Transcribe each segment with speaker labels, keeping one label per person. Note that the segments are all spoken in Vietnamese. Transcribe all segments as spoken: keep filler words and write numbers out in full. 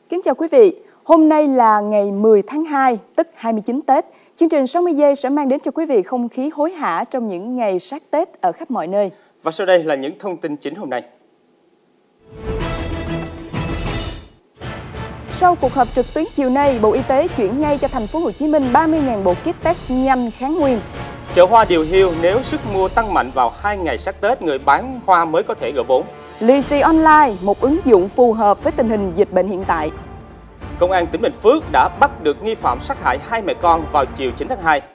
Speaker 1: Kính chào quý vị, hôm nay là ngày mười tháng hai, tức hai mươi chín Tết. Chương trình sáu mươi giây sẽ mang đến cho quý vị không khí hối hả trong những ngày sát Tết ở khắp mọi nơi.
Speaker 2: Và sau đây là những thông tin chính hôm nay.
Speaker 1: Sau cuộc họp trực tuyến chiều nay, Bộ Y tế chuyển ngay cho thành phố Hồ Chí Minh ba mươi nghìn bộ kit test nhanh kháng nguyên.
Speaker 2: Chợ hoa điều hiu, nếu sức mua tăng mạnh vào hai ngày sát Tết, người bán hoa mới có thể gỡ vốn.
Speaker 1: Lì xì online, một ứng dụng phù hợp với tình hình dịch bệnh hiện tại.
Speaker 2: Công an tỉnh Bình Phước đã bắt được nghi phạm sát hại hai mẹ con vào chiều chín tháng hai.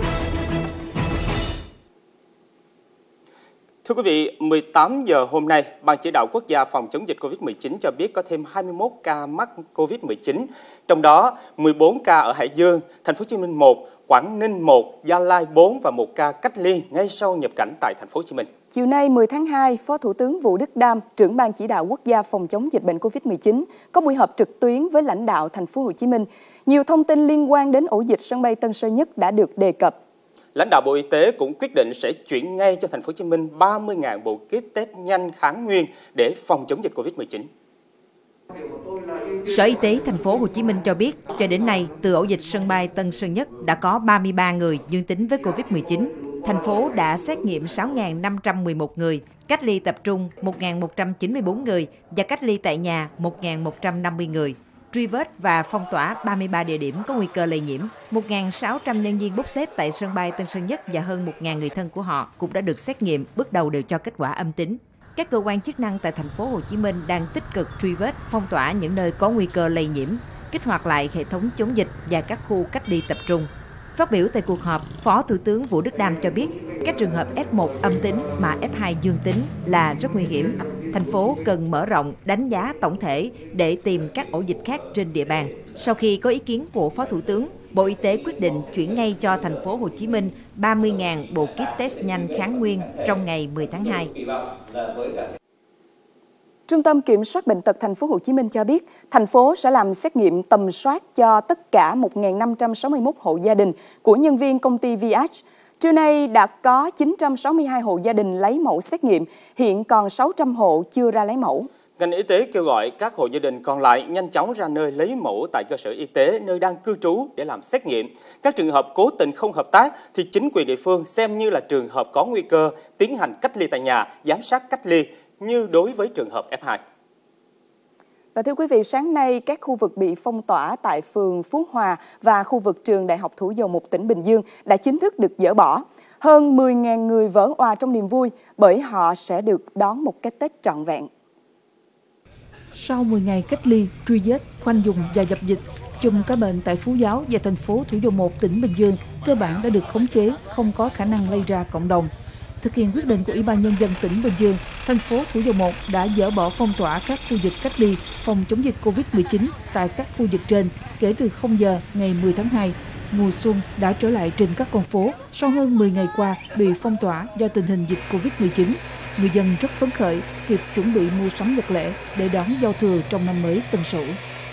Speaker 2: Thưa quý vị, mười tám giờ hôm nay, Ban Chỉ đạo Quốc gia phòng chống dịch Covid mười chín cho biết có thêm hai mươi mốt ca mắc Covid mười chín, trong đó mười bốn ca ở Hải Dương, Thành phố Hồ Chí Minh một, Quảng Ninh một, Gia Lai bốn và một ca cách ly ngay sau nhập cảnh tại Thành phố Hồ Chí Minh.
Speaker 1: Chiều nay mười tháng hai, Phó Thủ tướng Vũ Đức Đam, trưởng Ban Chỉ đạo Quốc gia phòng chống dịch bệnh Covid mười chín, có buổi họp trực tuyến với lãnh đạo Thành phố Hồ Chí Minh. Nhiều thông tin liên quan đến ổ dịch sân bay Tân Sơn Nhất đã được đề cập.
Speaker 2: Lãnh đạo Bộ Y tế cũng quyết định sẽ chuyển ngay cho Thành phố Hồ Chí Minh ba mươi nghìn bộ kit test nhanh kháng nguyên để phòng chống dịch Covid mười chín.
Speaker 3: Sở Y tế Thành phố Hồ Chí Minh cho biết, cho đến nay, từ ổ dịch sân bay Tân Sơn Nhất đã có ba mươi ba người dương tính với Covid mười chín. Thành phố đã xét nghiệm sáu nghìn năm trăm mười một người, cách ly tập trung một nghìn một trăm chín mươi tư người và cách ly tại nhà một nghìn một trăm năm mươi người. Truy vết và phong tỏa ba mươi ba địa điểm có nguy cơ lây nhiễm. một nghìn sáu trăm nhân viên bốc xếp tại sân bay Tân Sơn Nhất và hơn một nghìn người thân của họ cũng đã được xét nghiệm, bước đầu đều cho kết quả âm tính. Các cơ quan chức năng tại Thành phố Hồ Chí Minh đang tích cực truy vết, phong tỏa những nơi có nguy cơ lây nhiễm, kích hoạt lại hệ thống chống dịch và các khu cách ly tập trung. Phát biểu tại cuộc họp, Phó Thủ tướng Vũ Đức Đam cho biết, các trường hợp F một âm tính mà F hai dương tính là rất nguy hiểm. Thành phố cần mở rộng đánh giá tổng thể để tìm các ổ dịch khác trên địa bàn. Sau khi có ý kiến của Phó Thủ tướng, Bộ Y tế quyết định chuyển ngay cho Thành phố Hồ Chí Minh ba mươi nghìn bộ kit test nhanh kháng nguyên trong ngày mười tháng hai.
Speaker 1: Trung tâm Kiểm soát Bệnh tật Thành phố Hồ Chí Minh cho biết, thành phố sẽ làm xét nghiệm tầm soát cho tất cả một nghìn năm trăm sáu mươi mốt hộ gia đình của nhân viên công ty vê hát. Trưa nay đã có chín trăm sáu mươi hai hộ gia đình lấy mẫu xét nghiệm, hiện còn sáu trăm hộ chưa ra lấy mẫu.
Speaker 2: Ngành y tế kêu gọi các hộ gia đình còn lại nhanh chóng ra nơi lấy mẫu tại cơ sở y tế nơi đang cư trú để làm xét nghiệm. Các trường hợp cố tình không hợp tác thì chính quyền địa phương xem như là trường hợp có nguy cơ tiến hành cách ly tại nhà, giám sát cách ly như đối với trường hợp F hai.
Speaker 1: Và thưa quý vị, sáng nay các khu vực bị phong tỏa tại phường Phú Hòa và khu vực trường Đại học Thủ dầu Một tỉnh Bình Dương đã chính thức được dỡ bỏ. Hơn mười nghìn người vỡ òa trong niềm vui bởi họ sẽ được đón một cái Tết trọn vẹn.
Speaker 4: Sau mười ngày cách ly, truy vết, khoanh vùng và dập dịch, chùm ca bệnh tại Phú Giáo và thành phố Thủ dầu Một tỉnh Bình Dương cơ bản đã được khống chế, không có khả năng lây ra cộng đồng. Thực hiện quyết định của Ủy ban Nhân dân tỉnh Bình Dương, thành phố Thủ dầu Một đã dỡ bỏ phong tỏa các khu vực cách ly phòng chống dịch Covid mười chín tại các khu vực trên kể từ không giờ ngày mười tháng hai. Mùa xuân đã trở lại trên các con phố sau hơn mười ngày qua bị phong tỏa do tình hình dịch Covid mười chín. Người dân rất phấn khởi, kịp chuẩn bị mua sắm nhật lễ để đón giao thừa trong năm mới Tân Sửu.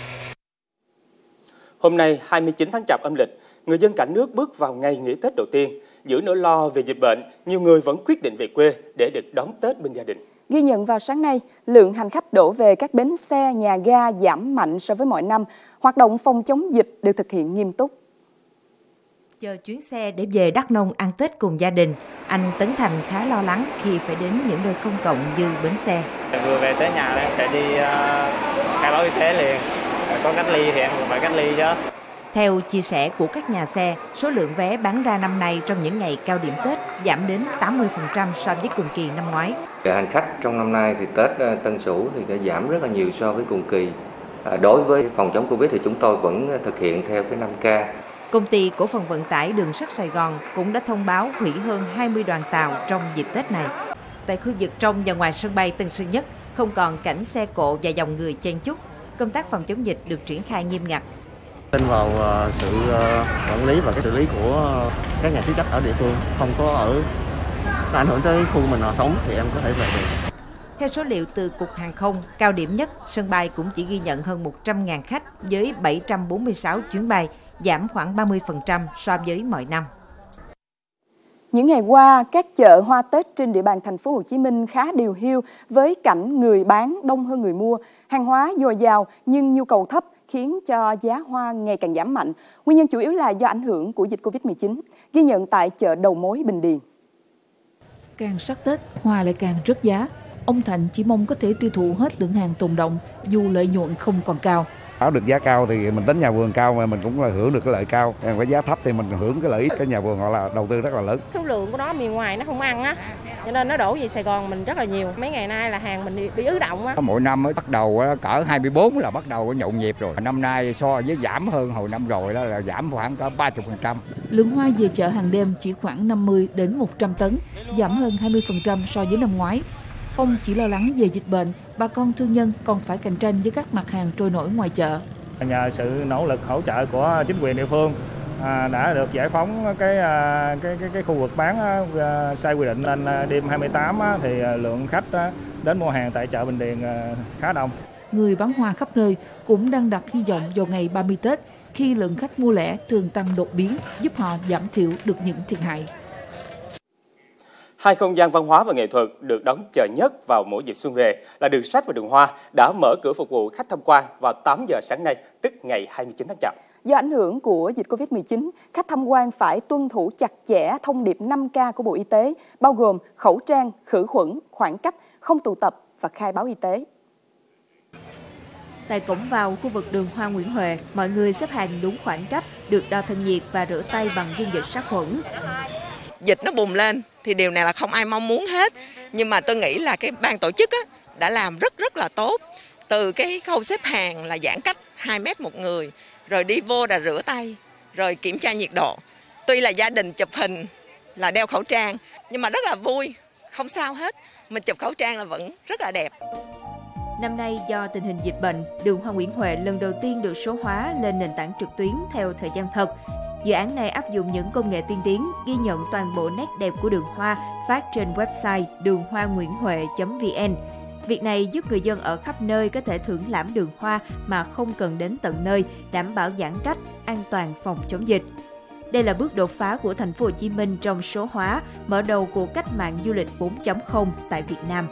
Speaker 2: Hôm nay hai mươi chín tháng Chạp âm lịch, người dân cả nước bước vào ngày nghỉ Tết đầu tiên. Giữa nỗi lo về dịch bệnh, nhiều người vẫn quyết định về quê để được đón Tết bên gia đình.
Speaker 1: Ghi nhận vào sáng nay, lượng hành khách đổ về các bến xe, nhà ga giảm mạnh so với mọi năm. Hoạt động phòng chống dịch được thực hiện nghiêm túc.
Speaker 3: Chờ chuyến xe để về Đắk Nông ăn Tết cùng gia đình, anh Tấn Thành khá lo lắng khi phải đến những nơi công cộng như bến xe.
Speaker 5: Vừa về tới nhà em sẽ đi uh, khai báo y tế liền, có cách ly thì em cũng phải cách ly chứ.
Speaker 3: Theo chia sẻ của các nhà xe, số lượng vé bán ra năm nay trong những ngày cao điểm Tết giảm đến tám mươi phần trăm so với cùng kỳ năm ngoái.
Speaker 6: Hành khách trong năm nay thì Tết Tân Sửu thì đã giảm rất là nhiều so với cùng kỳ. Đối với phòng chống Covid thì chúng tôi vẫn thực hiện theo cái năm K.
Speaker 3: Công ty cổ phần vận tải đường sắt Sài Gòn cũng đã thông báo hủy hơn hai mươi đoàn tàu trong dịp Tết này. Tại khu vực trong và ngoài sân bay Tân Sơn Nhất không còn cảnh xe cộ và dòng người chen chúc. Công tác phòng chống dịch được triển khai nghiêm ngặt.
Speaker 7: Tin vào uh, sự uh, quản lý và cái xử lý của uh, các nhà chức trách ở địa phương, không có ở có ảnh hưởng tới khu mình họ sống thì em có thể về được.
Speaker 3: Theo số liệu từ Cục Hàng không, cao điểm nhất, sân bay cũng chỉ ghi nhận hơn một trăm nghìn khách với bảy trăm bốn mươi sáu chuyến bay, giảm khoảng ba mươi phần trăm so với mọi năm.
Speaker 1: Những ngày qua, các chợ hoa Tết trên địa bàn thành phố Hồ Chí Minh khá điều hiu với cảnh người bán đông hơn người mua. Hàng hóa dồi dào nhưng nhu cầu thấp khiến cho giá hoa ngày càng giảm mạnh. Nguyên nhân chủ yếu là do ảnh hưởng của dịch Covid mười chín, ghi nhận tại chợ đầu mối Bình Điền.
Speaker 4: Càng sát Tết, hoa lại càng rớt giá. Ông Thành chỉ mong có thể tiêu thụ hết lượng hàng tồn động dù lợi nhuận không còn cao.
Speaker 8: Báo được giá cao thì mình tính nhà vườn cao mà mình cũng là hưởng được cái lợi cao. Cái giá thấp thì mình hưởng cái lợi ích, cái nhà vườn họ là đầu tư rất là lớn.
Speaker 9: Số lượng của nó miền ngoài nó không ăn á, cho nên nó đổ về Sài Gòn mình rất là nhiều. Mấy ngày nay là hàng mình bị ứ động á.
Speaker 10: Mỗi năm mới bắt đầu cỡ hai mươi bốn là bắt đầu nhộn nhịp rồi. Năm nay so với giảm hơn hồi năm rồi đó là giảm khoảng cỡ ba mươi phần trăm.
Speaker 4: Lượng hoa về chợ hàng đêm chỉ khoảng năm mươi đến một trăm tấn, giảm hơn hai mươi phần trăm so với năm ngoái. Không chỉ lo lắng về dịch bệnh, bà con thương nhân còn phải cạnh tranh với các mặt hàng trôi nổi ngoài chợ.
Speaker 5: Nhờ sự nỗ lực hỗ trợ của chính quyền địa phương à, đã được giải phóng cái à, cái cái, cái khu vực bán à, sai quy định nên à, đêm hai mươi tám á, thì à, lượng khách á, đến mua hàng tại chợ Bình Điền à, khá đông.
Speaker 4: Người bán hoa khắp nơi cũng đang đặt hy vọng vào ngày ba mươi Tết khi lượng khách mua lẻ thường tăng đột biến, giúp họ giảm thiểu được những thiệt hại.
Speaker 2: Hai không gian văn hóa và nghệ thuật được đón chờ nhất vào mỗi dịp xuân về là Đường Sách và Đường Hoa đã mở cửa phục vụ khách tham quan vào tám giờ sáng nay, tức ngày hai mươi chín tháng Chạp.
Speaker 1: Do ảnh hưởng của dịch Covid mười chín, khách tham quan phải tuân thủ chặt chẽ thông điệp năm K của Bộ Y tế, bao gồm khẩu trang, khử khuẩn, khoảng cách, không tụ tập và khai báo y tế.
Speaker 3: Tại cổng vào khu vực đường Hoa Nguyễn Huệ, mọi người xếp hàng đúng khoảng cách, được đo thân nhiệt và rửa tay bằng dung dịch sát khuẩn.
Speaker 11: Dịch nó bùng lên thì điều này là không ai mong muốn hết, nhưng mà tôi nghĩ là cái ban tổ chức á, đã làm rất rất là tốt. Từ cái khâu xếp hàng là giãn cách hai mét một người, rồi đi vô là rửa tay, rồi kiểm tra nhiệt độ. Tuy là gia đình chụp hình là đeo khẩu trang, nhưng mà rất là vui, không sao hết. Mình chụp khẩu trang là vẫn rất là đẹp.
Speaker 3: Năm nay do tình hình dịch bệnh, đường Hoa Nguyễn Huệ lần đầu tiên được số hóa lên nền tảng trực tuyến theo thời gian thật. Dự án này áp dụng những công nghệ tiên tiến, ghi nhận toàn bộ nét đẹp của đường hoa phát trên website đường hoa nguyễn huệ chấm vn. Việc này giúp người dân ở khắp nơi có thể thưởng lãm đường hoa mà không cần đến tận nơi, đảm bảo giãn cách, an toàn phòng chống dịch. Đây là bước đột phá của thành phố Hồ Chí Minh trong số hóa, mở đầu của cách mạng du lịch bốn chấm không tại Việt Nam.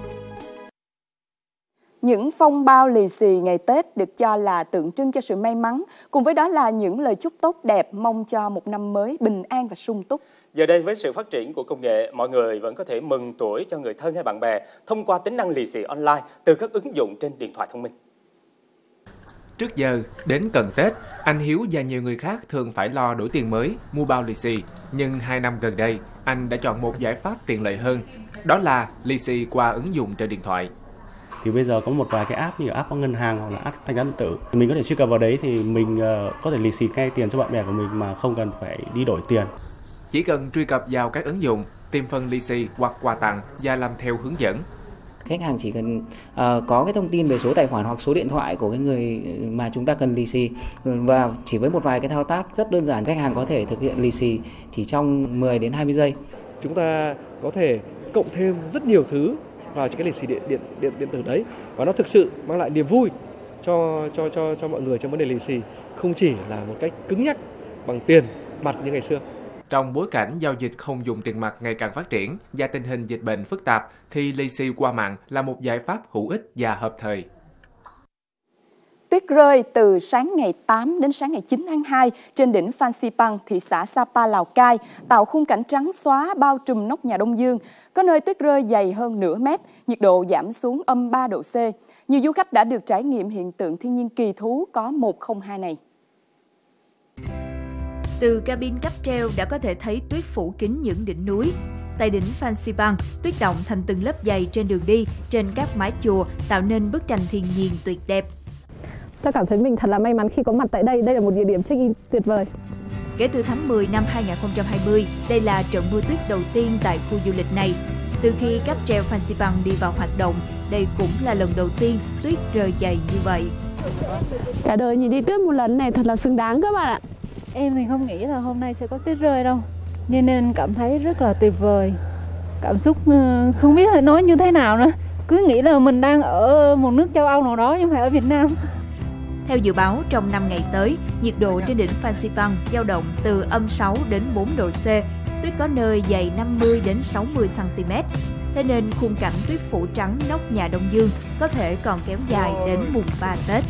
Speaker 1: Những phong bao lì xì ngày Tết được cho là tượng trưng cho sự may mắn, cùng với đó là những lời chúc tốt đẹp mong cho một năm mới bình an và sung túc.
Speaker 2: Giờ đây với sự phát triển của công nghệ, mọi người vẫn có thể mừng tuổi cho người thân hay bạn bè thông qua tính năng lì xì online từ các ứng dụng trên điện thoại thông minh.
Speaker 12: Trước giờ, đến gần Tết, anh Hiếu và nhiều người khác thường phải lo đổi tiền mới, mua bao lì xì. Nhưng hai năm gần đây, anh đã chọn một giải pháp tiện lợi hơn, đó là lì xì qua ứng dụng trên điện thoại.
Speaker 7: Thì bây giờ có một vài cái app như app có ngân hàng hoặc là app thanh toán điện tử, mình có thể truy cập vào đấy thì mình uh, có thể lì xì ngay tiền cho bạn bè của mình mà không cần phải đi đổi tiền.
Speaker 12: Chỉ cần truy cập vào các ứng dụng, tìm phần lì xì hoặc quà tặng và làm theo hướng dẫn.
Speaker 13: Khách hàng chỉ cần uh, có cái thông tin về số tài khoản hoặc số điện thoại của cái người mà chúng ta cần lì xì, và chỉ với một vài cái thao tác rất đơn giản, khách hàng có thể thực hiện lì xì chỉ trong mười đến hai mươi giây.
Speaker 14: Chúng ta có thể cộng thêm rất nhiều thứ vào cái lì xì điện điện điện điện tử đấy, và nó thực sự mang lại niềm vui cho cho cho cho mọi người trong vấn đề lì xì, không chỉ là một cách cứng nhắc bằng tiền mặt như ngày xưa.
Speaker 12: Trong bối cảnh giao dịch không dùng tiền mặt ngày càng phát triển và tình hình dịch bệnh phức tạp, thì lì xì qua mạng là một giải pháp hữu ích và hợp thời.
Speaker 1: Tuyết rơi từ sáng ngày tám đến sáng ngày chín tháng hai trên đỉnh Phan Xipang, thị xã Sapa, Lào Cai, tạo khung cảnh trắng xóa bao trùm nóc nhà Đông Dương. Có nơi tuyết rơi dày hơn nửa mét, nhiệt độ giảm xuống âm ba độ C. Nhiều du khách đã được trải nghiệm hiện tượng thiên nhiên kỳ thú có một không hai này.
Speaker 3: Từ cabin cáp treo đã có thể thấy tuyết phủ kín những đỉnh núi. Tại đỉnh Phan Xipang, tuyết đọng thành từng lớp dày trên đường đi, trên các mái chùa, tạo nên bức tranh thiên nhiên tuyệt đẹp.
Speaker 15: Tôi cảm thấy mình thật là may mắn khi có mặt tại đây. Đây là một địa điểm check-in tuyệt vời.
Speaker 3: Kể từ tháng mười năm hai nghìn không trăm hai mươi, đây là trận mưa tuyết đầu tiên tại khu du lịch này. Từ khi cáp treo Phan Xipang đi vào hoạt động, đây cũng là lần đầu tiên tuyết rơi dày như vậy.
Speaker 15: Cả đời nhìn đi tuyết một lần này thật là xứng đáng các bạn ạ.
Speaker 16: Em thì không nghĩ là hôm nay sẽ có tuyết rơi đâu, cho nên cảm thấy rất là tuyệt vời. Cảm xúc không biết phải nói như thế nào nữa. Cứ nghĩ là mình đang ở một nước châu Âu nào đó nhưng phải ở Việt Nam.
Speaker 3: Theo dự báo, trong năm ngày tới, nhiệt độ trên đỉnh Phan Xipang dao động từ âm sáu đến bốn độ C. Tuyết tuyết có nơi dày năm mươi đến sáu mươi xăng ti mét. Thế nên khung cảnh tuyết phủ trắng nóc nhà Đông Dương có thể còn kéo dài đến mùng ba Tết.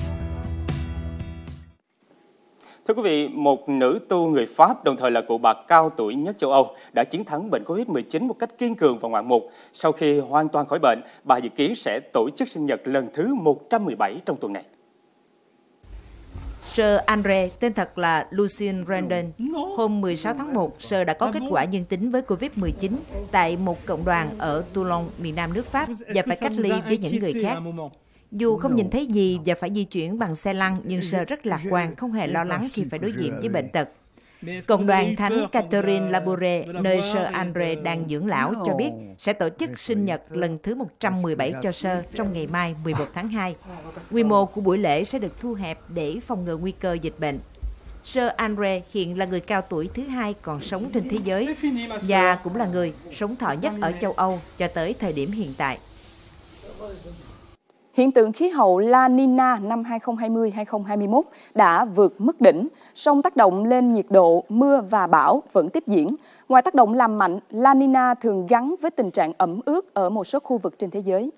Speaker 2: Thưa quý vị, một nữ tu người Pháp, đồng thời là cụ bà cao tuổi nhất châu Âu, đã chiến thắng bệnh Covid mười chín một cách kiên cường và ngoạn mục. Sau khi hoàn toàn khỏi bệnh, bà dự kiến sẽ tổ chức sinh nhật lần thứ một trăm mười bảy trong tuần này.
Speaker 3: Sir Andre, tên thật là Lucien Randon, hôm mười sáu tháng một, Sir đã có kết quả dương tính với Covid mười chín tại một cộng đoàn ở Toulon, miền nam nước Pháp và phải cách ly với những người khác. Dù không nhìn thấy gì và phải di chuyển bằng xe lăn, nhưng Sir rất lạc quan, không hề lo lắng khi phải đối diện với bệnh tật. Cộng đoàn Thánh Catherine Labouré, nơi Sir Andre đang dưỡng lão, cho biết sẽ tổ chức sinh nhật lần thứ một trăm mười bảy cho Sir trong ngày mai mười một tháng hai. Quy mô của buổi lễ sẽ được thu hẹp để phòng ngừa nguy cơ dịch bệnh. Sir Andre hiện là người cao tuổi thứ hai còn sống trên thế giới và cũng là người sống thọ nhất ở châu Âu cho tới thời điểm hiện tại.
Speaker 1: Hiện tượng khí hậu La Nina năm hai không hai không đến hai không hai mốt đã vượt mức đỉnh, song tác động lên nhiệt độ, mưa và bão vẫn tiếp diễn. Ngoài tác động làm mạnh, La Nina thường gắn với tình trạng ẩm ướt ở một số khu vực trên thế giới.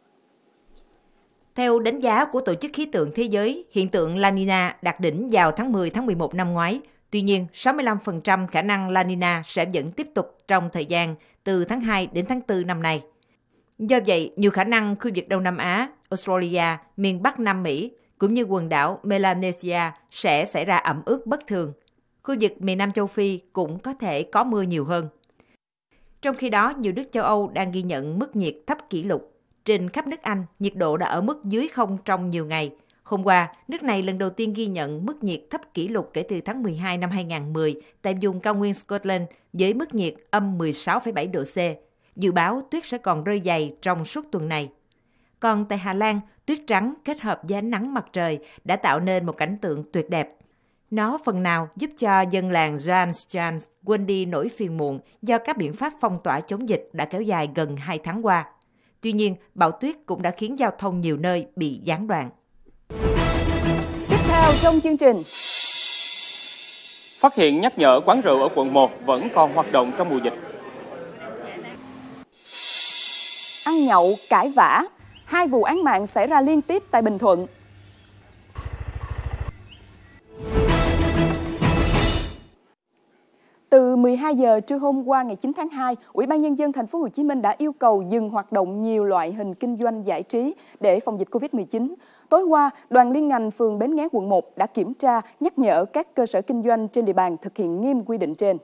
Speaker 3: Theo đánh giá của Tổ chức Khí tượng Thế giới, hiện tượng La Nina đạt đỉnh vào tháng mười tháng mười một năm ngoái. Tuy nhiên, sáu mươi lăm phần trăm khả năng La Nina sẽ vẫn tiếp tục trong thời gian từ tháng hai đến tháng tư năm nay. Do vậy, nhiều khả năng khu vực Đông Nam Á, Australia, miền Bắc Nam Mỹ cũng như quần đảo Melanesia sẽ xảy ra ẩm ướt bất thường. Khu vực miền Nam châu Phi cũng có thể có mưa nhiều hơn. Trong khi đó, nhiều nước châu Âu đang ghi nhận mức nhiệt thấp kỷ lục. Trên khắp nước Anh, nhiệt độ đã ở mức dưới không trong nhiều ngày. Hôm qua, nước này lần đầu tiên ghi nhận mức nhiệt thấp kỷ lục kể từ tháng mười hai năm hai không một không tại vùng cao nguyên Scotland với mức nhiệt âm mười sáu phẩy bảy độ C. Dự báo tuyết sẽ còn rơi dày trong suốt tuần này. Còn tại Hà Lan, tuyết trắng kết hợp với ánh nắng mặt trời đã tạo nên một cảnh tượng tuyệt đẹp. Nó phần nào giúp cho dân làng Jan quên đi nỗi phiền muộn do các biện pháp phong tỏa chống dịch đã kéo dài gần hai tháng qua. Tuy nhiên, bão tuyết cũng đã khiến giao thông nhiều nơi bị gián đoạn.
Speaker 1: Tiếp theo trong chương trình.
Speaker 2: Phát hiện nhắc nhở quán rượu ở quận một vẫn còn hoạt động trong mùa dịch.
Speaker 1: Ăn nhậu, cãi vã. Hai vụ án mạng xảy ra liên tiếp tại Bình Thuận. Từ mười hai giờ trưa hôm qua ngày chín tháng hai, Ủy ban Nhân dân Thành phố Hồ Chí Minh đã yêu cầu dừng hoạt động nhiều loại hình kinh doanh giải trí để phòng dịch Covid mười chín. Tối qua, đoàn liên ngành phường Bến Nghé quận một đã kiểm tra, nhắc nhở các cơ sở kinh doanh trên địa bàn thực hiện nghiêm quy định trên.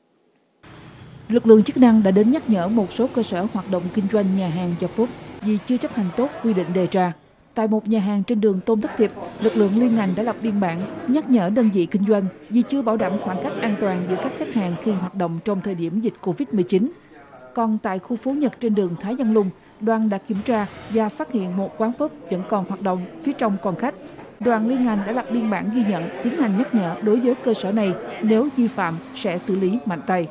Speaker 4: Lực lượng chức năng đã đến nhắc nhở một số cơ sở hoạt động kinh doanh nhà hàng cho phép vì chưa chấp hành tốt quy định đề ra. Tại một nhà hàng trên đường Tôn Thất Tiệp, lực lượng liên ngành đã lập biên bản nhắc nhở đơn vị kinh doanh vì chưa bảo đảm khoảng cách an toàn giữa các khách hàng khi hoạt động trong thời điểm dịch Covid mười chín. Còn tại khu phố Nhật trên đường Thái Văn Lung, đoàn đã kiểm tra và phát hiện một quán pub vẫn còn hoạt động, phía trong còn khách. Đoàn liên ngành đã lập biên bản ghi nhận, tiến hành nhắc nhở đối với cơ sở này, nếu vi phạm sẽ xử lý mạnh tay.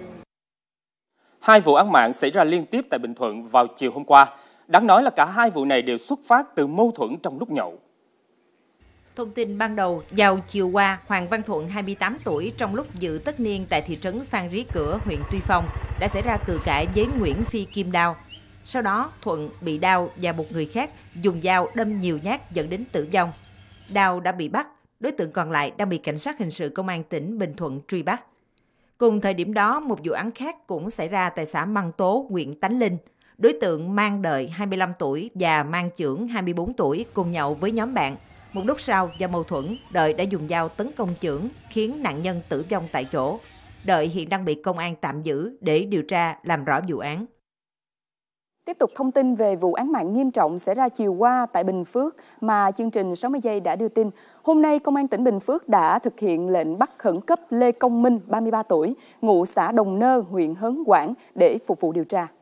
Speaker 2: Hai vụ án mạng xảy ra liên tiếp tại Bình Thuận vào chiều hôm qua. Đáng nói là cả hai vụ này đều xuất phát từ mâu thuẫn trong lúc nhậu.
Speaker 3: Thông tin ban đầu, vào chiều qua, Hoàng Văn Thuận, hai mươi tám tuổi, trong lúc dự tất niên tại thị trấn Phan Rí Cửa, huyện Tuy Phong, đã xảy ra cự cãi với Nguyễn Phi Kim Đao. Sau đó, Thuận bị Đao và một người khác dùng dao đâm nhiều nhát dẫn đến tử vong. Đao đã bị bắt, đối tượng còn lại đang bị cảnh sát hình sự công an tỉnh Bình Thuận truy bắt. Cùng thời điểm đó, một vụ án khác cũng xảy ra tại xã Măng Tố, huyện Tánh Linh. Đối tượng Mang Đợi, hai mươi lăm tuổi, và Mang Chưởng, hai mươi bốn tuổi, cùng nhậu với nhóm bạn. Một lúc sau, do mâu thuẫn, Đợi đã dùng dao tấn công Chưởng, khiến nạn nhân tử vong tại chỗ. Đợi hiện đang bị công an tạm giữ để điều tra, làm rõ vụ án.
Speaker 1: Tiếp tục thông tin về vụ án mạng nghiêm trọng xảy ra chiều qua tại Bình Phước mà chương trình sáu mươi giây đã đưa tin. Hôm nay, Công an tỉnh Bình Phước đã thực hiện lệnh bắt khẩn cấp Lê Công Minh, ba mươi ba tuổi, ngụ xã Đồng Nơ, huyện Hớn Quản để phục vụ điều tra.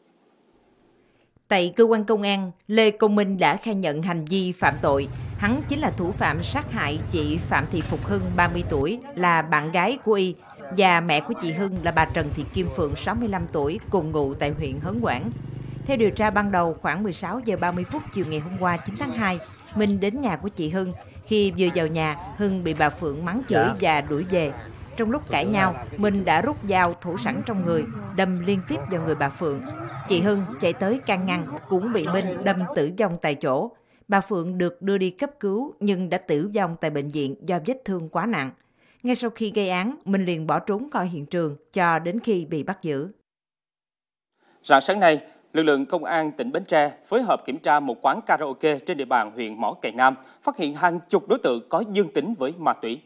Speaker 3: Tại cơ quan công an, Lê Công Minh đã khai nhận hành vi phạm tội. Hắn chính là thủ phạm sát hại chị Phạm Thị Phục Hưng, ba mươi tuổi, là bạn gái của Y, và mẹ của chị Hưng là bà Trần Thị Kim Phượng, sáu mươi lăm tuổi, cùng ngụ tại huyện Hớn Quản. Theo điều tra ban đầu, khoảng mười sáu giờ ba mươi phút chiều ngày hôm qua chín tháng hai, Minh đến nhà của chị Hưng. Khi vừa vào nhà, Hưng bị bà Phượng mắng chửi và đuổi về. Trong lúc cãi nhau, Minh đã rút dao thủ sẵn trong người, đâm liên tiếp vào người bà Phượng. Chị Hưng chạy tới can ngăn, cũng bị Minh đâm tử vong tại chỗ. Bà Phượng được đưa đi cấp cứu nhưng đã tử vong tại bệnh viện do vết thương quá nặng. Ngay sau khi gây án, Minh liền bỏ trốn khỏi hiện trường cho đến khi bị bắt giữ.
Speaker 2: Rạng sáng nay, lực lượng công an tỉnh Bến Tre phối hợp kiểm tra một quán karaoke trên địa bàn huyện Mỏ Cày Nam, phát hiện hàng chục đối tượng có dương tính với ma túy.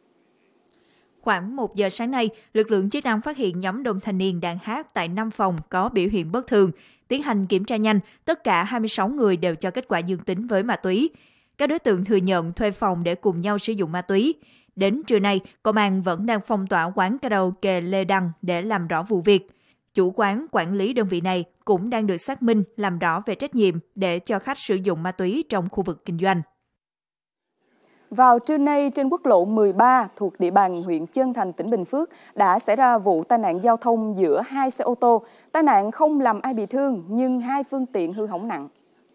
Speaker 17: Khoảng một giờ sáng nay, lực lượng chức năng phát hiện nhóm đông thanh niên đang hát tại năm phòng có biểu hiện bất thường. Tiến hành kiểm tra nhanh, tất cả hai mươi sáu người đều cho kết quả dương tính với ma túy. Các đối tượng thừa nhận thuê phòng để cùng nhau sử dụng ma túy. Đến trưa nay, công an vẫn đang phong tỏa quán karaoke Lê Đăng để làm rõ vụ việc. Chủ quán quản lý đơn vị này cũng đang được xác minh làm rõ về trách nhiệm để cho khách sử dụng ma túy trong khu vực kinh doanh.
Speaker 1: Vào trưa nay, trên quốc lộ mười ba thuộc địa bàn huyện Trân Thành, tỉnh Bình Phước đã xảy ra vụ tai nạn giao thông giữa hai xe ô tô. Tai nạn không làm ai bị thương nhưng hai phương tiện hư hỏng nặng.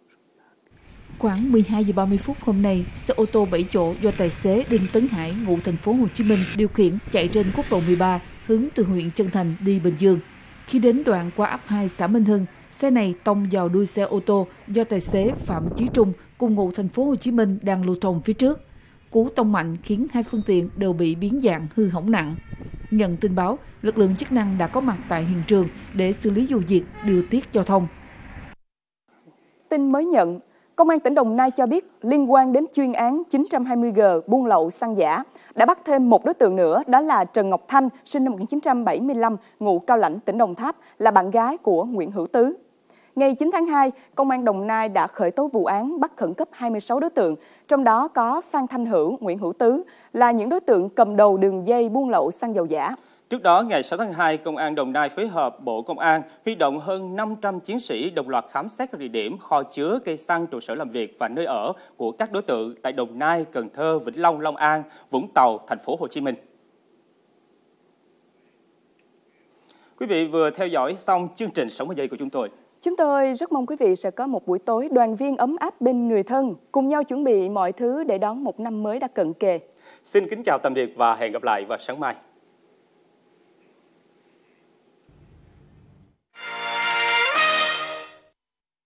Speaker 4: Khoảng mười hai giờ ba mươi phút hôm nay, xe ô tô bảy chỗ do tài xế Đinh Tấn Hải, ngụ thành phố Hồ Chí Minh điều khiển chạy trên quốc lộ mười ba hướng từ huyện Trân Thành đi Bình Dương. Khi đến đoạn qua ấp hai xã Minh Hưng, xe này tông vào đuôi xe ô tô do tài xế Phạm Chí Trung cùng ngụ thành phố Hồ Chí Minh đang lưu thông phía trước. Cú tông mạnh khiến hai phương tiện đều bị biến dạng hư hỏng nặng. Nhận tin báo, lực lượng chức năng đã có mặt tại hiện trường để xử lý vụ việc, điều tiết giao thông.
Speaker 1: Tin mới nhận, Công an tỉnh Đồng Nai cho biết liên quan đến chuyên án chín trăm hai mươi G buôn lậu xăng giả đã bắt thêm một đối tượng nữa, đó là Trần Ngọc Thanh, sinh năm một nghìn chín trăm bảy mươi lăm, ngụ Cao Lãnh, tỉnh Đồng Tháp, là bạn gái của Nguyễn Hữu Tứ. Ngày chín tháng hai, Công an Đồng Nai đã khởi tố vụ án bắt khẩn cấp hai mươi sáu đối tượng, trong đó có Phan Thanh Hữu, Nguyễn Hữu Tứ là những đối tượng cầm đầu đường dây buôn lậu xăng dầu giả.
Speaker 2: Trước đó, ngày sáu tháng hai, Công an Đồng Nai phối hợp Bộ Công an huy động hơn năm trăm chiến sĩ đồng loạt khám xét các địa điểm kho chứa cây xăng, trụ sở làm việc và nơi ở của các đối tượng tại Đồng Nai, Cần Thơ, Vĩnh Long, Long An, Vũng Tàu, thành phố Hồ Chí Minh. Quý vị vừa theo dõi xong chương trình sáu mươi giây của chúng tôi.
Speaker 1: Chúng tôi rất mong quý vị sẽ có một buổi tối đoàn viên ấm áp bên người thân, cùng nhau chuẩn bị mọi thứ để đón một năm mới đã cận kề.
Speaker 2: Xin kính chào tạm biệt và hẹn gặp lại vào sáng mai.